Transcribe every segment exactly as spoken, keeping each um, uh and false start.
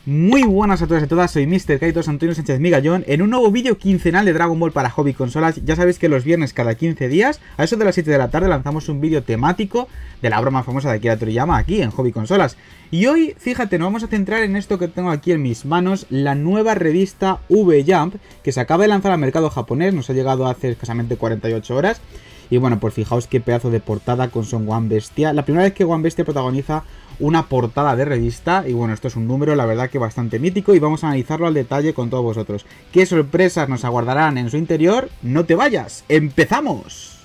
Muy buenas a todos y a todas, soy míster Kaitos Antonio Sánchez Migallón en un nuevo vídeo quincenal de Dragon Ball para hobby consolas. Ya sabéis que los viernes cada quince días, a eso de las siete de la tarde, lanzamos un vídeo temático de la broma famosa de Akira Toriyama aquí en Hobby Consolas. Y hoy, fíjate, nos vamos a centrar en esto que tengo aquí en mis manos, la nueva revista V-Jump, que se acaba de lanzar al mercado japonés, nos ha llegado hace escasamente cuarenta y ocho horas. Y bueno, pues fijaos qué pedazo de portada con Son Gohan Bestia. La primera vez que Gohan Bestia protagoniza una portada de revista. Y bueno, esto es un número, la verdad que bastante mítico. Y vamos a analizarlo al detalle con todos vosotros. ¿Qué sorpresas nos aguardarán en su interior? ¡No te vayas! ¡Empezamos!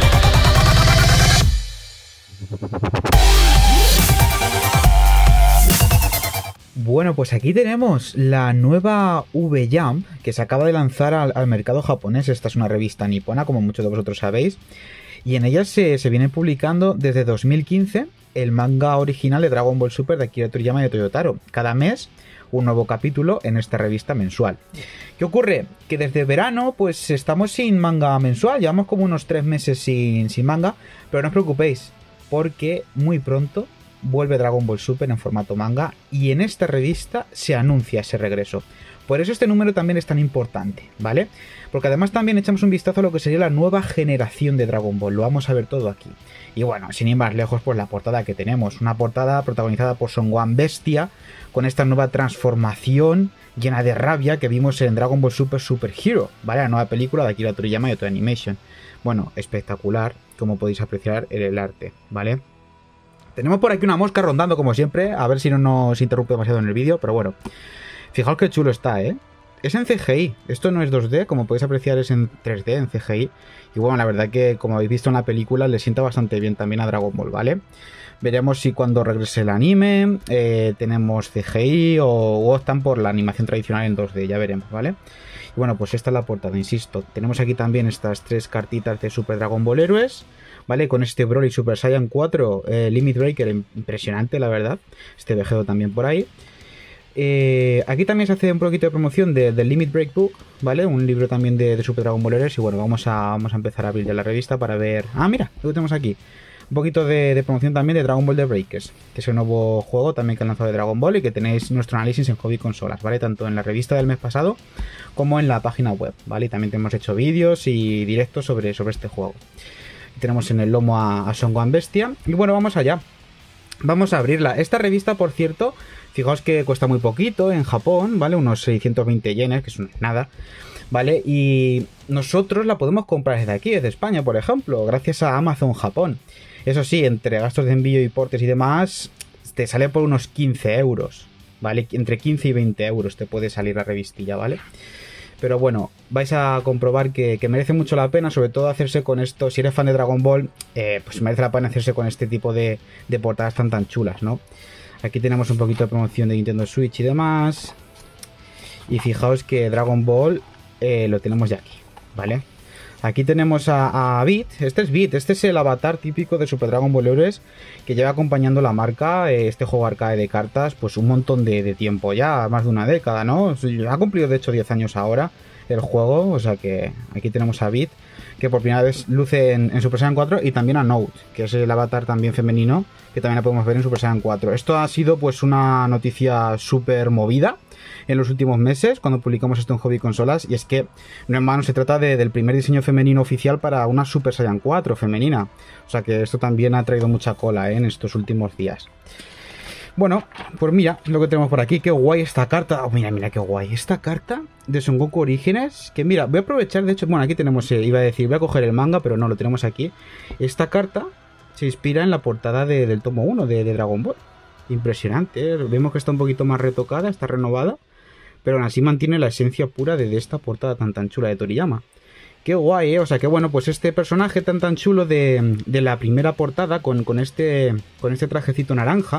Bueno, pues aquí tenemos la nueva V-Jump que se acaba de lanzar al, al mercado japonés. Esta es una revista nipona, como muchos de vosotros sabéis. Y en ella se, se viene publicando desde dos mil quince el manga original de Dragon Ball Super de Akira Toriyama y de Toyotaro. Cada mes un nuevo capítulo en esta revista mensual. ¿Qué ocurre? Que desde verano pues estamos sin manga mensual. Llevamos como unos tres meses sin, sin manga. Pero no os preocupéis, porque muy pronto vuelve Dragon Ball Super en formato manga y en esta revista se anuncia ese regreso. Por eso este número también es tan importante, ¿vale? Porque además también echamos un vistazo a lo que sería la nueva generación de Dragon Ball. Lo vamos a ver todo aquí. Y bueno, sin ir más lejos, pues la portada que tenemos. Una portada protagonizada por Son Gohan Bestia, con esta nueva transformación llena de rabia que vimos en Dragon Ball Super Super Hero, ¿vale? La nueva película de Akira Toriyama y de Toei Animation. Bueno, espectacular, como podéis apreciar en el arte, ¿vale? Tenemos por aquí una mosca rondando como siempre, a ver si no nos interrumpe demasiado en el vídeo, pero bueno. Fijaos qué chulo está, ¿eh? Es en C G I, esto no es dos D, como podéis apreciar es en tres D, en C G I. Y bueno, la verdad que como habéis visto en la película le sienta bastante bien también a Dragon Ball, ¿vale? Veremos si cuando regrese el anime eh, tenemos C G I o, o optan por la animación tradicional en dos D, ya veremos, ¿vale? Y bueno, pues esta es la portada, insisto. Tenemos aquí también estas tres cartitas de Super Dragon Ball Héroes, ¿vale? Con este Broly Super Saiyan cuatro, eh, Limit Breaker, impresionante la verdad. Este Vegeto también por ahí. Eh, aquí también se hace un poquito de promoción del de Limit Break Book, ¿vale? Un libro también de, de Super Dragon Ball Héroes. Y bueno, vamos a, vamos a empezar a abrir ya la revista para ver... Ah, mira, lo que tenemos aquí. Un poquito de, de promoción también de Dragon Ball The Breakers, que es un nuevo juego también que han lanzado de Dragon Ball y que tenéis nuestro análisis en Hobby Consolas, ¿vale? Tanto en la revista del mes pasado como en la página web, ¿vale? Y también hemos hecho vídeos y directos sobre, sobre este juego. Tenemos en el lomo a, a Son Gohan Bestia. Y bueno, vamos allá. Vamos a abrirla. Esta revista, por cierto, fijaos que cuesta muy poquito en Japón, ¿vale? Unos seiscientos veinte yenes, que eso no es nada, ¿vale? Y nosotros la podemos comprar desde aquí, desde España, por ejemplo, gracias a Amazon Japón. Eso sí, entre gastos de envío y portes y demás, te sale por unos quince euros, ¿vale? Entre quince y veinte euros te puede salir la revistilla, ¿vale? Pero bueno, vais a comprobar que, que merece mucho la pena, sobre todo hacerse con esto. Si eres fan de Dragon Ball, eh, pues merece la pena hacerse con este tipo de, de portadas tan tan chulas, ¿no? Aquí tenemos un poquito de promoción de Nintendo Switch y demás. Y fijaos que Dragon Ball eh, lo tenemos ya aquí, ¿vale? Aquí tenemos a, a Beat. Este es Beat, este es el avatar típico de Super Dragon Ball Heroes que lleva acompañando la marca, eh, este juego arcade de cartas, pues un montón de, de tiempo ya, más de una década, ¿no? Ha cumplido de hecho diez años ahora el juego, o sea que aquí tenemos a Beat, que por primera vez luce en, en Super Saiyan cuatro, y también a Note, que es el avatar también femenino, que también la podemos ver en Super Saiyan cuatro. Esto ha sido pues una noticia súper movida en los últimos meses, cuando publicamos esto en Hobby Consolas, y es que no en vano se trata de, del primer diseño femenino oficial para una Super Saiyan cuatro femenina, o sea que esto también ha traído mucha cola, ¿eh? En estos últimos días. Bueno, pues mira lo que tenemos por aquí. Qué guay esta carta. Oh, mira, mira qué guay. Esta carta de Son Goku Orígenes. Que mira, voy a aprovechar, de hecho, bueno, aquí tenemos, eh, iba a decir, voy a coger el manga, pero no, lo tenemos aquí. Esta carta se inspira en la portada de, del tomo uno de, de Dragon Ball. Impresionante, ¿eh? Vemos que está un poquito más retocada, está renovada, pero aún así mantiene la esencia pura de, de esta portada tan tan chula de Toriyama. Qué guay, ¿eh? O sea, que bueno, pues este personaje tan tan chulo de, de la primera portada, con, con, este, con este trajecito naranja,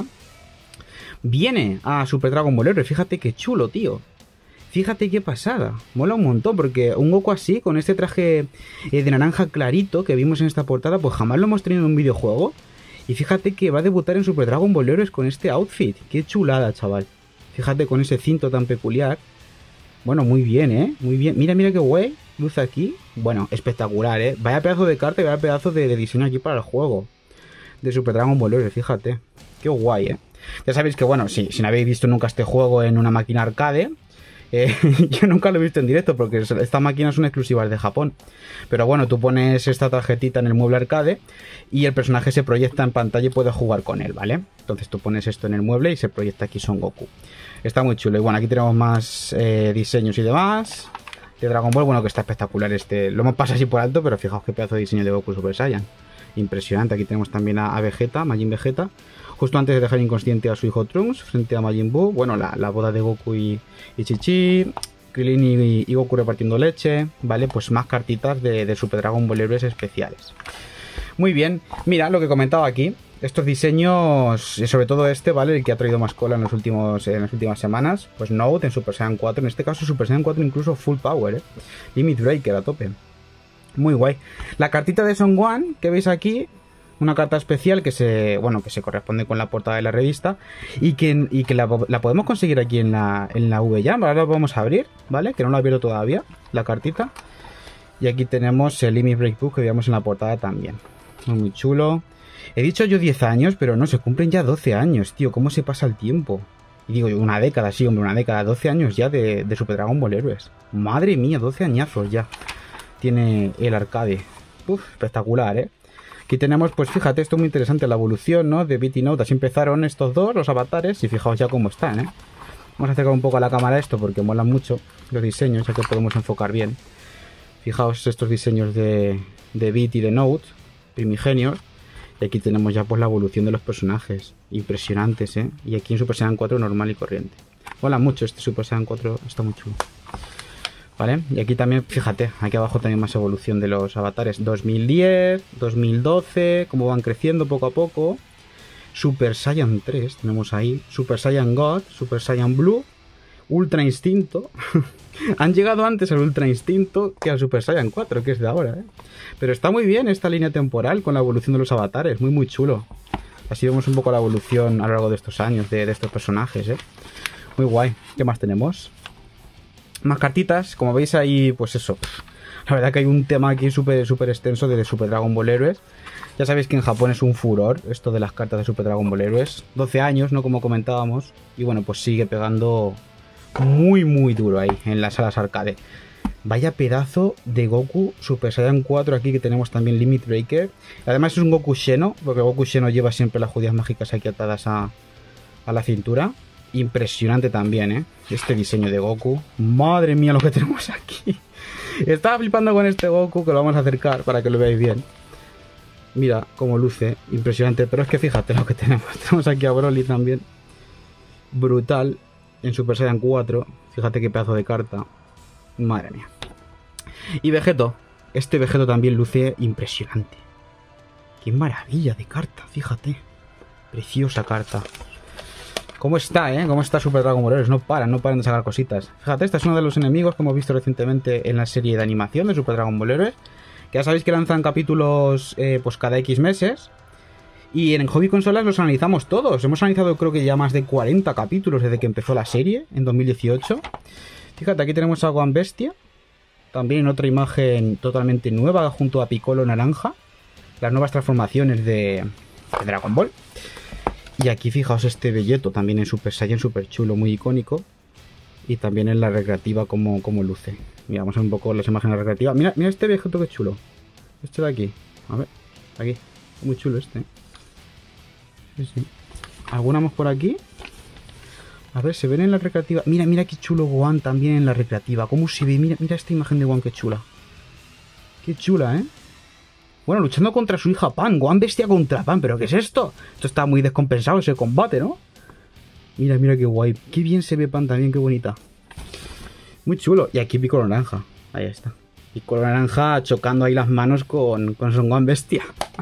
viene a Super Dragon Ball Heroes. Fíjate qué chulo, tío. Fíjate qué pasada. Mola un montón, porque un Goku así, con este traje eh, de naranja clarito que vimos en esta portada, pues jamás lo hemos tenido en un videojuego. Y fíjate que va a debutar en Super Dragon Ball Heroes con este outfit. Qué chulada, chaval. Fíjate con ese cinto tan peculiar. Bueno, muy bien, ¿eh? Muy bien. Mira, mira qué guay. Luz aquí. Bueno, espectacular, ¿eh? Vaya pedazo de carta y vaya pedazo de, de diseño aquí para el juego de Super Dragon Ball Heroes, fíjate. Qué guay, ¿eh? Ya sabéis que, bueno, si, si no habéis visto nunca este juego en una máquina arcade, eh, yo nunca lo he visto en directo porque estas máquinas son exclusivas de Japón. Pero bueno, tú pones esta tarjetita en el mueble arcade y el personaje se proyecta en pantalla y puedes jugar con él, ¿vale? Entonces tú pones esto en el mueble y se proyecta aquí Son Goku. Está muy chulo. Y bueno, aquí tenemos más eh, diseños y demás de Dragon Ball. Bueno, que está espectacular este. Lo hemos pasado así por alto, pero fijaos qué pedazo de diseño de Goku Super Saiyan. Impresionante. Aquí tenemos también a, a Vegeta, Majin Vegeta. Justo antes de dejar inconsciente a su hijo Trunks frente a Majin Buu. Bueno, la, la boda de Goku y, y Chi-Chi. Krillin y, y Goku repartiendo leche. Vale, pues más cartitas de, de Super Dragon Ball héroes especiales. Muy bien. Mira, lo que comentaba aquí. Estos diseños, sobre todo este, ¿vale? El que ha traído más cola en, los últimos, en las últimas semanas. Pues Note en Super Saiyan cuatro. En este caso Super Saiyan cuatro incluso Full Power, ¿eh? Limit Breaker a tope. Muy guay. La cartita de Son Gohan que veis aquí. Una carta especial que se, bueno, que se corresponde con la portada de la revista. Y que, y que la, la podemos conseguir aquí en la, en la V-Jam. Ahora la vamos a abrir, ¿vale? Que no la he abierto todavía, la cartita. Y aquí tenemos el Limit Break Book que veíamos en la portada también. Muy chulo. He dicho yo diez años, pero no, se cumplen ya doce años, tío. ¿Cómo se pasa el tiempo? Y digo, una década, sí, hombre, una década. doce años ya de, de Super Dragon Ball Heroes. Madre mía, doce añazos ya tiene el arcade. Uf, espectacular, ¿eh? Aquí tenemos, pues fíjate, esto es muy interesante, la evolución, ¿no? De Beat y Note. Así empezaron estos dos, los avatares, y fijaos ya cómo están, ¿eh? Vamos a acercar un poco a la cámara esto porque molan mucho los diseños, ya que podemos enfocar bien. Fijaos estos diseños de, de Beat y de Note, primigenios. Y aquí tenemos ya pues la evolución de los personajes. Impresionantes, ¿eh? Y aquí en Super Saiyan cuatro normal y corriente. Mola mucho este Super Saiyan cuatro, está muy chulo. ¿Vale? Y aquí también, fíjate, aquí abajo también más evolución de los avatares. dos mil diez, dos mil doce, cómo van creciendo poco a poco. Super Saiyan tres tenemos ahí. Super Saiyan God, Super Saiyan Blue, Ultra Instinto. Han llegado antes al Ultra Instinto que al Super Saiyan cuatro, que es de ahora, ¿eh? Pero está muy bien esta línea temporal con la evolución de los avatares, muy muy chulo. Así vemos un poco la evolución a lo largo de estos años de, de estos personajes, ¿eh? Muy guay. ¿Qué más tenemos? Más cartitas, como veis ahí, pues eso. La verdad que hay un tema aquí súper súper extenso de Super Dragon Ball Heroes. Ya sabéis que en Japón es un furor esto de las cartas de Super Dragon Ball Heroes. doce años, ¿no? Como comentábamos. Y bueno, pues sigue pegando muy muy duro ahí en las salas arcade. Vaya pedazo de Goku Super Saiyan cuatro aquí que tenemos también Limit Breaker. Además es un Goku Xeno, porque Goku Xeno lleva siempre las judías mágicas aquí atadas a, a la cintura. Impresionante también, ¿eh? Este diseño de Goku. Madre mía lo que tenemos aquí. Estaba flipando con este Goku, que lo vamos a acercar para que lo veáis bien. Mira cómo luce. Impresionante. Pero es que fíjate lo que tenemos. Tenemos aquí a Broly también. Brutal. En Super Saiyan cuatro. Fíjate qué pedazo de carta. Madre mía. Y Vegeto. Este Vegeto también luce impresionante. Qué maravilla de carta, fíjate. Preciosa carta. ¿Cómo está, eh? ¿Cómo está Super Dragon Ball Heroes? No paran, no paran de sacar cositas. Fíjate, este es uno de los enemigos que hemos visto recientemente en la serie de animación de Super Dragon Ball Heroes. Que ya sabéis que lanzan capítulos eh, pues cada X meses. Y en Hobby Consolas los analizamos todos. Hemos analizado creo que ya más de cuarenta capítulos desde que empezó la serie, en dos mil dieciocho. Fíjate, aquí tenemos a Gohan Bestia. También otra imagen totalmente nueva junto a Piccolo Naranja. Las nuevas transformaciones de, de Dragon Ball. Y aquí fijaos este Belleto también en Super Saiyan, súper chulo, muy icónico. Y también en la recreativa como, como luce. Mira, vamos a ver un poco las imágenes recreativas. Mira, mira este Belleto que chulo. Este de aquí. A ver, aquí. Muy chulo este. Sí, sí. ¿Alguna más por aquí? A ver, se ven en la recreativa. Mira, mira qué chulo Gohan también en la recreativa. ¿Cómo se ve? Mira, mira esta imagen de Gohan, qué chula. Qué chula, ¿eh? Bueno, luchando contra su hija Pan. Gohan Bestia contra Pan. ¿Pero qué es esto? Esto está muy descompensado ese combate, ¿no? Mira, mira qué guay. Qué bien se ve Pan también, qué bonita. Muy chulo. Y aquí Piccolo Naranja. Ahí está. Piccolo Naranja chocando ahí las manos con, con Son Gohan Bestia.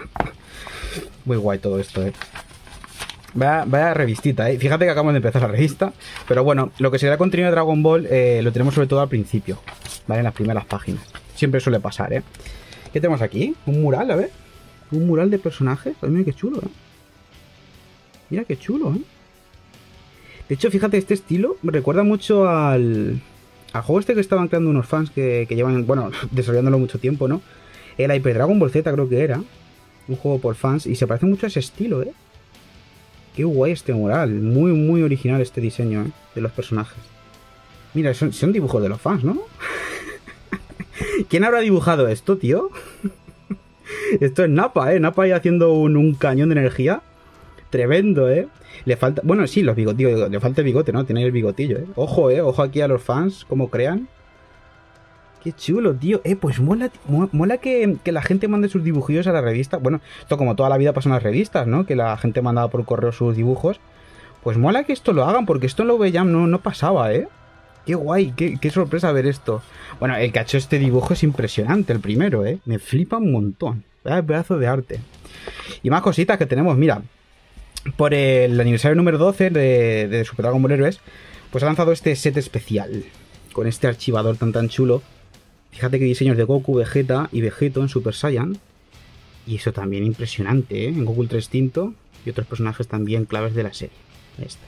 Muy guay todo esto, ¿eh? Vaya, vaya revistita, ¿eh? Fíjate que acabamos de empezar la revista. Pero bueno, lo que será contenido de Dragon Ball eh, lo tenemos sobre todo al principio, ¿vale? En las primeras páginas. Siempre suele pasar, ¿eh? ¿Qué tenemos aquí? Un mural, a ver. Un mural de personajes. Mira qué chulo, ¿eh? Mira qué chulo, ¿eh? De hecho, fíjate, este estilo me recuerda mucho al... al juego este que estaban creando unos fans que, que llevan, bueno, desarrollándolo mucho tiempo, ¿no? El Hyper Dragon Ball Z creo que era. Un juego por fans. Y se parece mucho a ese estilo, ¿eh? Qué guay este mural. Muy, muy original este diseño, ¿eh? De los personajes. Mira, son, son dibujos de los fans, ¿no? ¿Quién habrá dibujado esto, tío? Esto es Nappa, ¿eh? Nappa ahí haciendo un, un cañón de energía. Tremendo, ¿eh? Le falta... Bueno, sí, los bigotes, digo, le falta el bigote, ¿no? Tiene el bigotillo, ¿eh? Ojo, ¿eh? Ojo aquí a los fans, como crean. Qué chulo, tío. Eh, pues mola, mola que, que la gente mande sus dibujillos a la revista. Bueno, esto como toda la vida pasa en las revistas, ¿no? Que la gente mandaba por correo sus dibujos. Pues mola que esto lo hagan, porque esto en la V Jam no, no pasaba, ¿eh? Qué guay, qué, qué sorpresa ver esto. Bueno, el que ha hecho este dibujo es impresionante, el primero, ¿eh? Me flipa un montón. Vaya pedazo de arte. Y más cositas que tenemos, mira. Por el aniversario número doce de, de Super Dragon Ball Heroes, pues ha lanzado este set especial. Con este archivador tan tan chulo. Fíjate que diseños de Goku, Vegeta y Vegeto en Super Saiyan. Y eso también impresionante, ¿eh? En Goku Ultra Instinto. Y otros personajes también claves de la serie. Ahí está.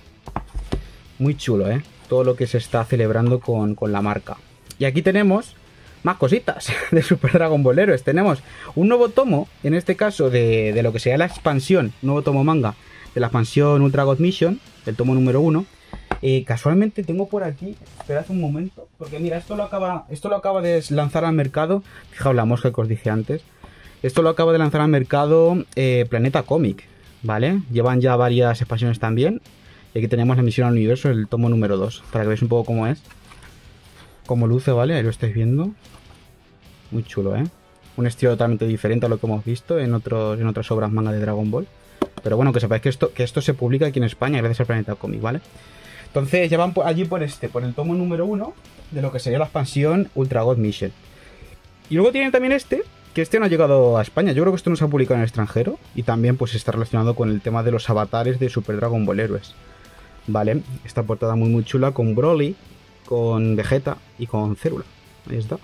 Muy chulo, ¿eh? Todo lo que se está celebrando con, con la marca. Y aquí tenemos más cositas de Super Dragon Ball Heroes. Tenemos un nuevo tomo, en este caso de, de lo que sería la expansión, nuevo tomo manga, de la expansión Ultra God Mission, el tomo número uno. Eh, casualmente tengo por aquí, esperad un momento, porque mira, esto lo acaba, esto lo acaba de lanzar al mercado. Fijaos la mosca que os dije antes. Esto lo acaba de lanzar al mercado eh, Planeta Comic, ¿vale? Llevan ya varias expansiones también. Y aquí tenemos la misión al universo, el tomo número dos, para que veáis un poco cómo es. Cómo luce, ¿vale? Ahí lo estáis viendo. Muy chulo, ¿eh? Un estilo totalmente diferente a lo que hemos visto en, otros, en otras obras manga de Dragon Ball. Pero bueno, que sepáis que esto, que esto se publica aquí en España gracias al Planeta Comic, ¿vale? Entonces ya van por, allí por este, por el tomo número uno de lo que sería la expansión Ultra God Mission. Y luego tienen también este, que este no ha llegado a España. Yo creo que esto no se ha publicado en el extranjero. Y también pues está relacionado con el tema de los avatares de Super Dragon Ball Heroes. Vale, esta portada muy muy chula con Broly, con Vegeta y con Célula. Ahí está.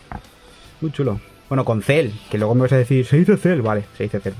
Muy chulo. Bueno, con Cell, que luego me vas a decir, se dice Cell, vale, se dice Cell.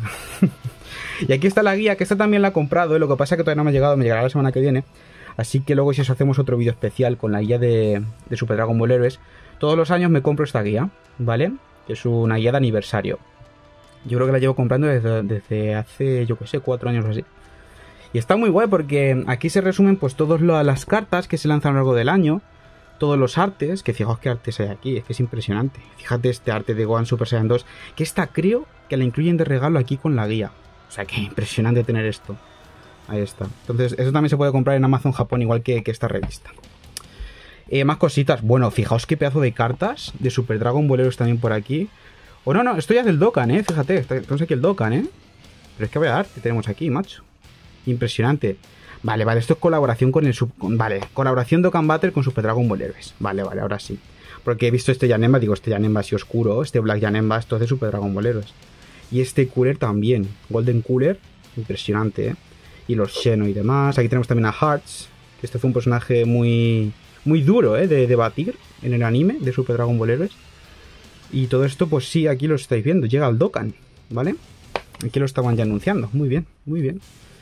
Y aquí está la guía, que esta también la he comprado, ¿eh? Lo que pasa es que todavía no me ha llegado, me llegará la semana que viene. Así que luego si os hacemos otro vídeo especial con la guía de, de Super Dragon Ball Heroes, todos los años me compro esta guía, ¿vale? Que es una guía de aniversario. Yo creo que la llevo comprando desde, desde hace, yo que sé, cuatro años o así. Y está muy guay porque aquí se resumen pues todas las cartas que se lanzan a lo largo del año, todos los artes, que fijaos qué artes hay aquí, es que es impresionante. Fíjate este arte de Gohan Super Saiyan dos, que esta creo que la incluyen de regalo aquí con la guía. O sea, que impresionante tener esto. Ahí está. Entonces, eso también se puede comprar en Amazon Japón, igual que, que esta revista. Eh, más cositas. Bueno, fijaos qué pedazo de cartas de Super Dragon Ball Heroes también por aquí. O oh, no, no, esto ya es del Dokkan, ¿eh? Fíjate, tenemos aquí el Dokkan, ¿eh? Pero es que voy a ver, ¿qué tenemos aquí, macho? Impresionante. Vale, vale, esto es colaboración con el... Sub... Vale, colaboración Dokkan Battle con Super Dragon Ball Heroes. Vale, vale, ahora sí. Porque he visto este Janemba, digo, este Janemba así oscuro, este Black Janemba, esto es de Super Dragon Ball Heroes. Y este Cooler también, Golden Cooler, impresionante, ¿eh? Y los Xeno y demás. Aquí tenemos también a Hearts, que este fue un personaje muy muy duro, ¿eh? De, de batir en el anime de Super Dragon Ball Heroes. Y todo esto, pues sí, aquí lo estáis viendo, llega al Dokkan, ¿vale? Aquí lo estaban ya anunciando, muy bien, muy bien.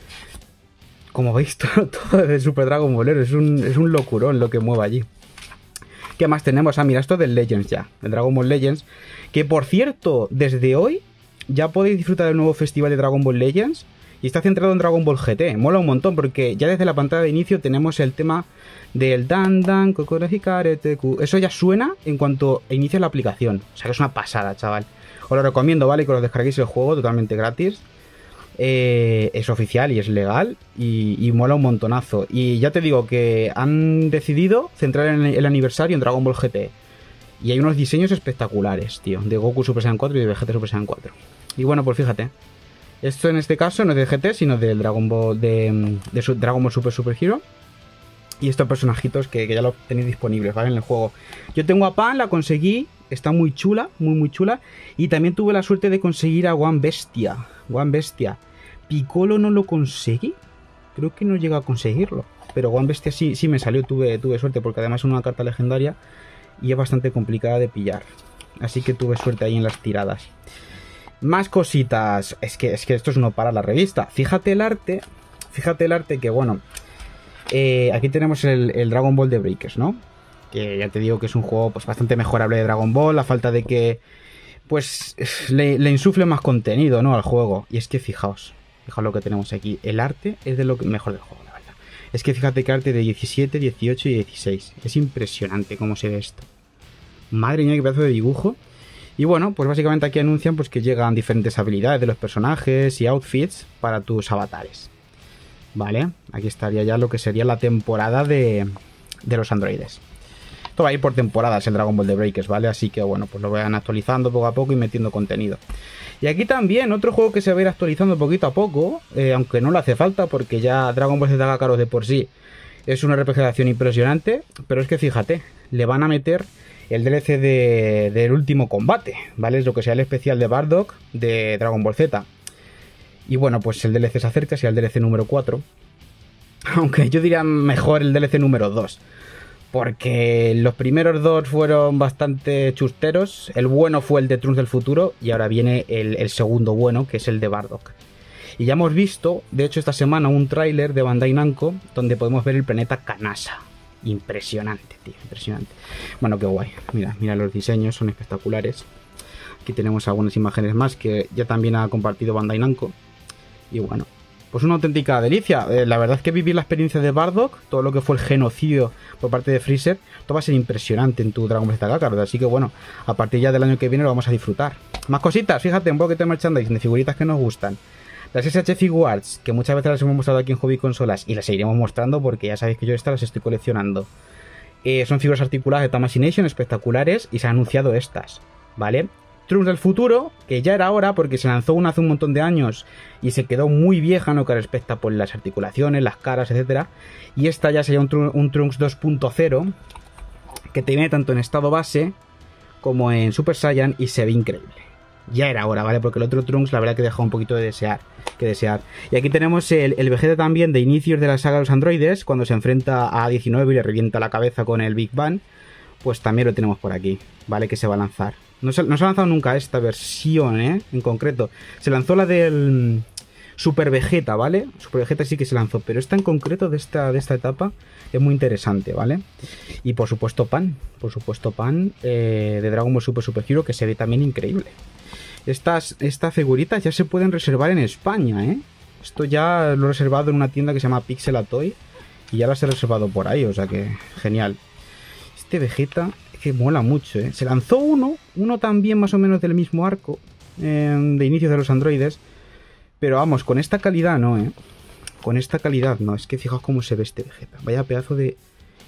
Como veis, todo, todo de Super Dragon Ball Heroes, es un, es un locurón lo que mueve allí. ¿Qué más tenemos? Ah, mira, esto del Legends ya, el Dragon Ball Legends, que por cierto, desde hoy ya podéis disfrutar del nuevo festival de Dragon Ball Legends y está centrado en Dragon Ball G T. Mola un montón porque ya desde la pantalla de inicio tenemos el tema del Dan Dan Kokoroshi Karete Ku. Eso ya suena en cuanto inicia la aplicación. O sea que es una pasada, chaval. Os lo recomiendo, ¿vale? Que os descarguéis el juego totalmente gratis. Eh, es oficial y es legal y, y mola un montonazo. Y ya te digo que han decidido centrar el, el aniversario en Dragon Ball G T. Y hay unos diseños espectaculares, tío, de Goku Super Saiyan cuatro y de Vegeta Super Saiyan cuatro. Y bueno, pues fíjate, esto en este caso no es de G T, sino del Dragon Ball de, de su, Dragon Ball Super Super Hero. Y estos personajitos que, que ya los tenéis disponibles, ¿vale? En el juego. Yo tengo a Pan, la conseguí, está muy chula, muy muy chula. Y también tuve la suerte de conseguir a One Bestia. One Bestia. Piccolo no lo conseguí. Creo que no llega a conseguirlo. Pero One Bestia sí, sí me salió, tuve, tuve suerte, porque además es una carta legendaria y es bastante complicada de pillar. Así que tuve suerte ahí en las tiradas. Más cositas. Es que, es que esto es no para la revista. Fíjate el arte. Fíjate el arte que, bueno... Eh, aquí tenemos el, el Dragon Ball de Breakers, ¿no? Que ya te digo que es un juego pues bastante mejorable de Dragon Ball. La falta de que... Pues le, le insufle más contenido, ¿no? Al juego. Y es que fijaos. Fijaos lo que tenemos aquí. El arte es de lo mejor del juego, la verdad. Es que fíjate que arte de diecisiete, dieciocho y dieciséis. Es impresionante cómo se ve esto. Madre mía, qué pedazo de dibujo. Y bueno, pues básicamente aquí anuncian pues que llegan diferentes habilidades de los personajes y outfits para tus avatares. Vale, aquí estaría ya lo que sería la temporada de, de los androides. Esto va a ir por temporadas el Dragon Ball The Breakers, ¿vale? Así que bueno, pues lo vayan actualizando poco a poco y metiendo contenido. Y aquí también otro juego que se va a ir actualizando poquito a poco, eh, aunque no le hace falta porque ya Dragon Ball Z Kakarot de por sí es una R P G de acción impresionante, pero es que fíjate, le van a meter el D L C de, del último combate, ¿vale? Es lo que sea el especial de Bardock de Dragon Ball Z. Y bueno, pues el D L C se acerca, sea el D L C número cuatro. Aunque yo diría mejor el D L C número dos. Porque los primeros dos fueron bastante chusteros. El bueno fue el de Trunks del futuro. Y ahora viene el, el segundo bueno, que es el de Bardock. Y ya hemos visto, de hecho esta semana, un tráiler de Bandai Namco donde podemos ver el planeta Kanasa. Impresionante, tío, impresionante. Bueno, qué guay. Mira, mira los diseños, son espectaculares. Aquí tenemos algunas imágenes más que ya también ha compartido Bandai Namco. Y bueno, pues una auténtica delicia. Eh, la verdad es que vivir la experiencia de Bardock, todo lo que fue el genocidio por parte de Freezer, todo va a ser impresionante en tu Dragon Ball Z Kakarot. Así que bueno, a partir ya del año que viene lo vamos a disfrutar. Más cositas, fíjate, un poquito de merchandising, de figuritas que nos gustan. Las S H Figuarts, que muchas veces las hemos mostrado aquí en Hobby Consolas y las seguiremos mostrando porque ya sabéis que yo estas las estoy coleccionando. Eh, son figuras articuladas de Tamashination, espectaculares, y se han anunciado estas, ¿vale? Trunks del futuro, que ya era hora porque se lanzó una hace un montón de años y se quedó muy vieja en lo que respecta por las articulaciones, las caras, etcétera. Y esta ya sería un, Trun un Trunks dos punto cero que te viene tanto en estado base como en Super Saiyan y se ve increíble. Ya era hora, ¿vale? Porque el otro Trunks la verdad que deja un poquito de desear, que desear. Y aquí tenemos el, el Vegeta también de inicios de la saga de los androides, cuando se enfrenta a A diecinueve y le revienta la cabeza con el Big Bang. Pues también lo tenemos por aquí, ¿vale? Que se va a lanzar. No se, no se ha lanzado nunca esta versión, ¿eh? En concreto. Se lanzó la del Super Vegeta, ¿vale? Super Vegeta sí que se lanzó, pero esta en concreto de esta, de esta etapa es muy interesante, ¿vale? Y por supuesto Pan, por supuesto Pan eh, de Dragon Ball Super Super Hero, que se ve también increíble. Estas, estas figuritas ya se pueden reservar en España, ¿eh? Esto ya lo he reservado en una tienda que se llama Pixel Atoy y ya las he reservado por ahí, o sea que genial. Este Vegeta es que mola mucho, ¿eh? Se lanzó uno, uno también más o menos del mismo arco, eh, de inicios de los androides, pero vamos, con esta calidad no, ¿eh? Con esta calidad no, es que fijaos cómo se ve este Vegeta. Vaya pedazo de,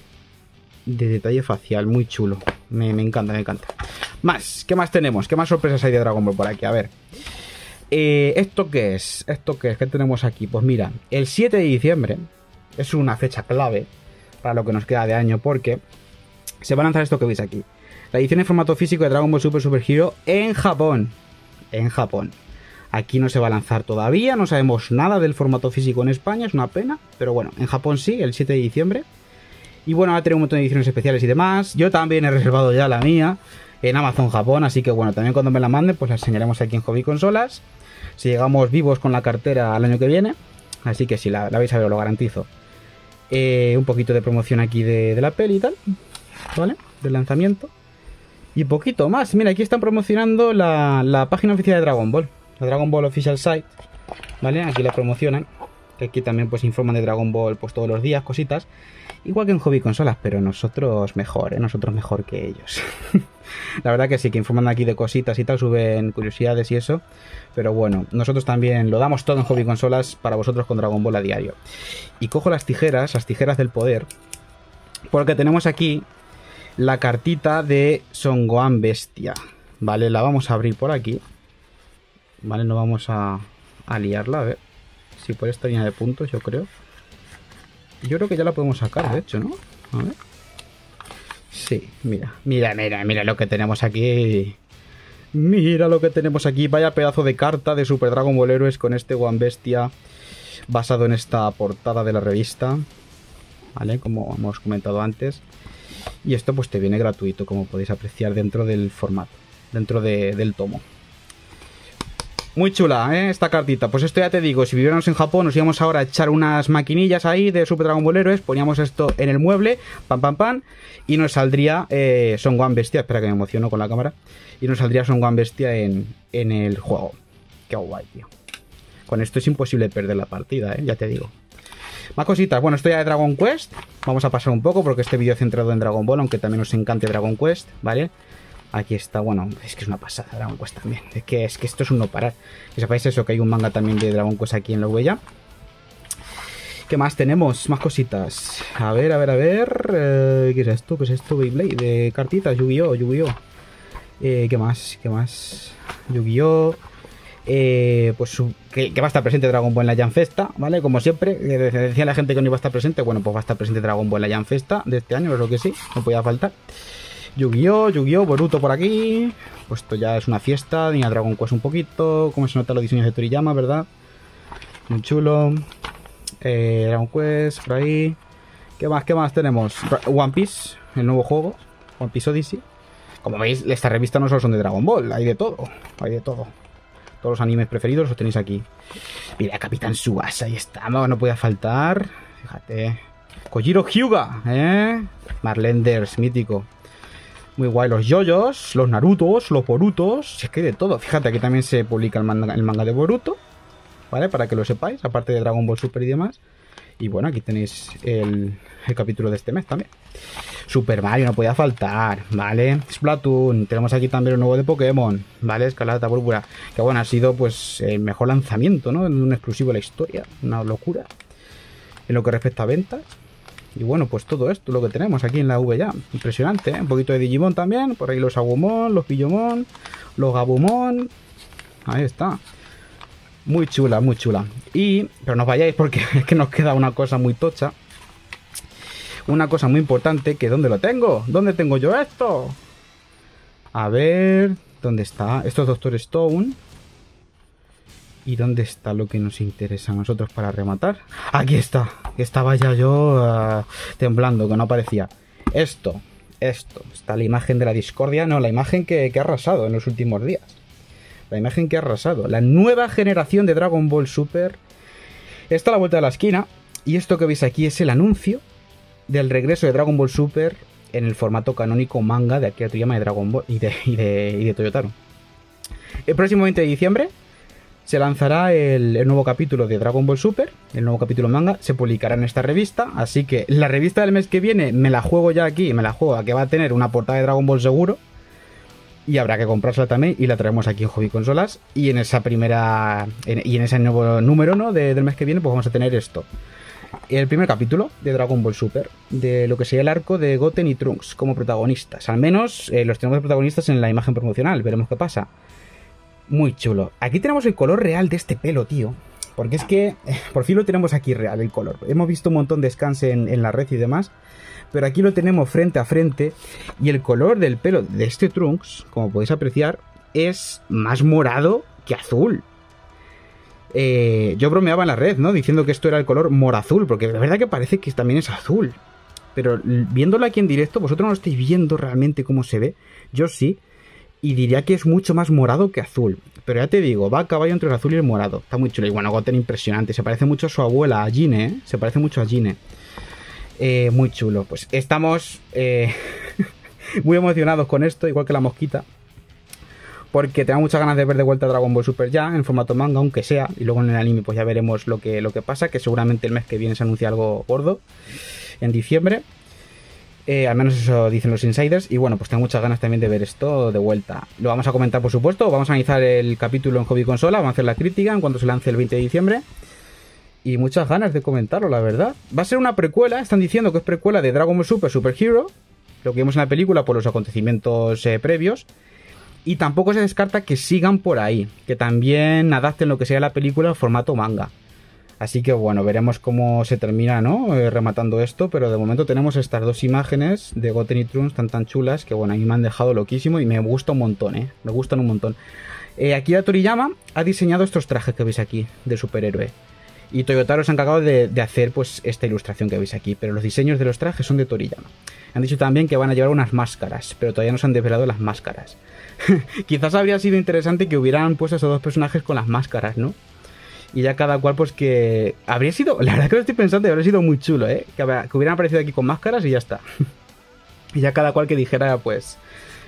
de detalle facial, muy chulo. Me, me encanta, me encanta. Más, ¿qué más tenemos? ¿Qué más sorpresas hay de Dragon Ball por aquí? A ver. Eh, ¿Esto qué es? ¿Esto qué es? ¿Qué tenemos aquí? Pues mira, el siete de diciembre es una fecha clave para lo que nos queda de año porque se va a lanzar esto que veis aquí. La edición en formato físico de Dragon Ball Super Super Hero en Japón. En Japón. Aquí no se va a lanzar todavía, no sabemos nada del formato físico en España, es una pena. Pero bueno, en Japón sí, el siete de diciembre. Y bueno, va a tener un montón de ediciones especiales y demás. Yo también he reservado ya la mía en Amazon Japón, así que bueno, también cuando me la manden pues la enseñaremos aquí en Hobby Consolas. Si llegamos vivos con la cartera al año que viene. Así que sí, la, la vais a ver, os lo garantizo. Eh, un poquito de promoción aquí de, de la peli y tal, ¿vale? Del lanzamiento. Y poquito más. Mira, aquí están promocionando la, la página oficial de Dragon Ball. La Dragon Ball Official Site, ¿vale? Aquí la promocionan. Que aquí también pues informan de Dragon Ball pues todos los días, cositas. Igual que en Hobby Consolas, pero nosotros mejor, ¿eh? Nosotros mejor que ellos. La verdad que sí, que informan aquí de cositas y tal, suben curiosidades y eso. Pero bueno, nosotros también lo damos todo en Hobby Consolas para vosotros con Dragon Ball a diario. Y cojo las tijeras, las tijeras del poder, porque tenemos aquí la cartita de Son Gohan Bestia. Vale, la vamos a abrir por aquí. Vale, no vamos a, a liarla, a ver. Si por esta línea de puntos, yo creo. Yo creo que ya la podemos sacar, de hecho, ¿no? A ver. Sí, mira, mira, mira, mira lo que tenemos aquí. Mira lo que tenemos aquí. Vaya pedazo de carta de Super Dragon Ball Heroes con este Gohan Bestia basado en esta portada de la revista. Vale, como hemos comentado antes. Y esto pues te viene gratuito, como podéis apreciar dentro del formato, dentro de, del tomo. Muy chula, ¿eh? Esta cartita. Pues esto ya te digo, si viviéramos en Japón nos íbamos ahora a echar unas maquinillas ahí de Super Dragon Ball Heroes, poníamos esto en el mueble, pam pam pam, y nos saldría eh, Son Gohan Bestia, espera que me emociono con la cámara, y nos saldría Son Gohan Bestia en, en el juego. Qué guay, tío. Con esto es imposible perder la partida, ¿eh? Ya te digo. Más cositas. Bueno, esto ya de Dragon Quest. Vamos a pasar un poco porque este vídeo es centrado en Dragon Ball, aunque también os encante Dragon Quest, ¿vale? Aquí está, bueno, es que es una pasada Dragon Quest también. Es que, es que esto es un no parar. Que sepáis eso, que hay un manga también de Dragon Quest aquí en la huella. ¿Qué más tenemos? Más cositas. A ver, a ver, a ver. Eh, ¿Qué es esto? ¿Qué es esto? Beyblade. De cartitas, Yu-Gi-Oh! Yu-Gi-Oh! Eh, ¿Qué más? ¿Qué más? Yu-Gi-Oh! Eh, pues que, que va a estar presente Dragon Ball en la Jam Festa, ¿vale? Como siempre, eh, decía la gente que no iba a estar presente. Bueno, pues va a estar presente Dragon Ball en la Jam Festa de este año, es lo que sí, no podía faltar. Yu-Gi-Oh! Yu-Gi-Oh! Boruto por aquí. Pues esto ya es una fiesta. Ni a Dragon Quest un poquito. Como se notan los diseños de Toriyama, ¿verdad? Muy chulo. Eh, Dragon Quest por ahí. ¿Qué más? ¿Qué más tenemos? One Piece, el nuevo juego. One Piece Odyssey. Como veis, esta revista no solo son de Dragon Ball. Hay de todo. Hay de todo. Todos los animes preferidos los tenéis aquí. Mira, Capitán Tsubasa. Ahí está. No, no podía faltar. Fíjate. Kojiro Hyuga, ¿eh? Marlenders, mítico. Muy guay, los yoyos, los narutos, los borutos. Es que hay de todo. Fíjate, aquí también se publica el manga, el manga de Boruto, ¿vale? Para que lo sepáis, aparte de Dragon Ball Super y demás. Y bueno, aquí tenéis el, el capítulo de este mes también. Super Mario, no podía faltar, ¿vale? Splatoon, tenemos aquí también el nuevo de Pokémon, ¿vale? Escarlata Púrpura. Que bueno, ha sido pues el mejor lanzamiento, ¿no? Un exclusivo de la historia, una locura. En lo que respecta a ventas. Y bueno, pues todo esto, lo que tenemos aquí en la V ya. Impresionante, ¿eh? Un poquito de Digimon también. Por ahí los Agumon, los Pillomon, los Gabumon. Ahí está. Muy chula, muy chula. Y, pero no os vayáis porque es que nos queda una cosa muy tocha. Una cosa muy importante, que ¿dónde lo tengo? ¿Dónde tengo yo esto? A ver, ¿dónde está? Esto es Doctor Stone. ¿Y dónde está lo que nos interesa a nosotros para rematar? Aquí está. Estaba ya yo uh, temblando, que no aparecía. Esto, esto. Está la imagen de la discordia. No, la imagen que, que ha arrasado en los últimos días. La imagen que ha arrasado. La nueva generación de Dragon Ball Super. Está a la vuelta de la esquina. Y esto que veis aquí es el anuncio del regreso de Dragon Ball Super en el formato canónico manga de Akira Toriyama de Dragon Ball y de, y de, y de Toyotaro. El próximo veinte de diciembre se lanzará el, el nuevo capítulo de Dragon Ball Super, el nuevo capítulo manga, se publicará en esta revista, así que la revista del mes que viene me la juego ya aquí, me la juego a que va a tener una portada de Dragon Ball seguro, y habrá que comprarla también, y la traemos aquí en Hobby Consolas, y en esa primera, en, y en ese nuevo número, ¿no?, de, del mes que viene, pues vamos a tener esto. El primer capítulo de Dragon Ball Super, de lo que sería el arco de Goten y Trunks como protagonistas, al menos eh, los tenemos de protagonistas en la imagen promocional, veremos qué pasa. Muy chulo. Aquí tenemos el color real de este pelo, tío. Porque es que, eh, por fin lo tenemos aquí real, el color. Hemos visto un montón de scans en, en la red y demás. Pero aquí lo tenemos frente a frente. Y el color del pelo de este Trunks, como podéis apreciar, es más morado que azul. Eh, yo bromeaba en la red, ¿no? Diciendo que esto era el color morazul. Porque de verdad que parece que también es azul. Pero viéndolo aquí en directo, vosotros no lo estáis viendo realmente cómo se ve. Yo sí. Y diría que es mucho más morado que azul. Pero ya te digo, va a caballo entre el azul y el morado. Está muy chulo. Y bueno, Goten impresionante. Se parece mucho a su abuela, a Gine, ¿eh? Se parece mucho a Gine. Eh, muy chulo. Pues estamos eh, muy emocionados con esto, igual que la mosquita. Porque tengo muchas ganas de ver de vuelta a Dragon Ball Super ya, en formato manga, aunque sea. Y luego en el anime pues ya veremos lo que, lo que pasa. Que seguramente el mes que viene se anuncia algo gordo. En diciembre. Eh, al menos eso dicen los insiders. Y bueno, pues tengo muchas ganas también de ver esto de vuelta. Lo vamos a comentar, por supuesto. Vamos a analizar el capítulo en Hobby Consola. Vamos a hacer la crítica en cuanto se lance el veinte de diciembre. Y muchas ganas de comentarlo, la verdad. Va a ser una precuela. Están diciendo que es precuela de Dragon Ball Super Super Hero. Lo que vimos en la película por los acontecimientos eh, previos. Y tampoco se descarta que sigan por ahí. Que también adapten lo que sea la película en formato manga. Así que bueno, veremos cómo se termina, ¿no? Eh, rematando esto, pero de momento tenemos estas dos imágenes de Goten y Trunks tan tan chulas que bueno, a mí me han dejado loquísimo y me gusta un montón, ¿eh? Me gustan un montón. Eh, Akira Toriyama ha diseñado estos trajes que veis aquí, de superhéroe. Y Toyotaro se ha encargado de, de hacer pues esta ilustración que veis aquí, pero los diseños de los trajes son de Toriyama. Han dicho también que van a llevar unas máscaras, pero todavía no se han desvelado las máscaras. Quizás habría sido interesante que hubieran puesto a esos dos personajes con las máscaras, ¿no? Y ya cada cual, pues que... Habría sido... La verdad que lo estoy pensando y habría sido muy chulo, ¿eh? Que, que hubieran aparecido aquí con máscaras y ya está. Y ya cada cual que dijera, pues...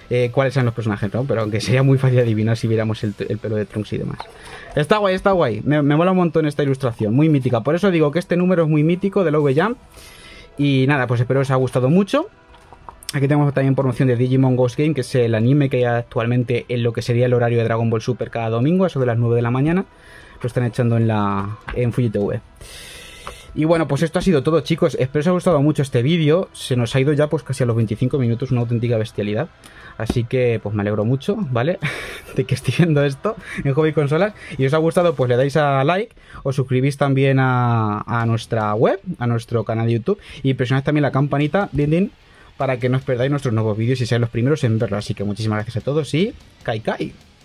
eh, cuáles eran los personajes, ¿no? Pero aunque sería muy fácil adivinar si viéramos el, el pelo de Trunks y demás. Está guay, está guay. Me, me mola un montón esta ilustración, muy mítica. Por eso digo que este número es muy mítico de la V-Jump. Y nada, pues espero que os haya gustado mucho. Aquí tenemos también promoción de Digimon Ghost Game, que es el anime que hay actualmente en lo que sería el horario de Dragon Ball Super cada domingo, eso de las nueve de la mañana. Lo están echando en la en Fuji T V. Y bueno, pues esto ha sido todo, chicos. Espero que os haya gustado mucho este vídeo. Se nos ha ido ya pues casi a los veinticinco minutos, una auténtica bestialidad. Así que pues me alegro mucho, ¿vale? De que estoy viendo esto en Hobby Consolas. Y si os ha gustado, pues le dais a like. Os suscribís también a, a nuestra web, a nuestro canal de YouTube. Y presionad también la campanita, din, din, para que no os perdáis nuestros nuevos vídeos y seáis los primeros en verlo. Así que muchísimas gracias a todos y Kai Kai.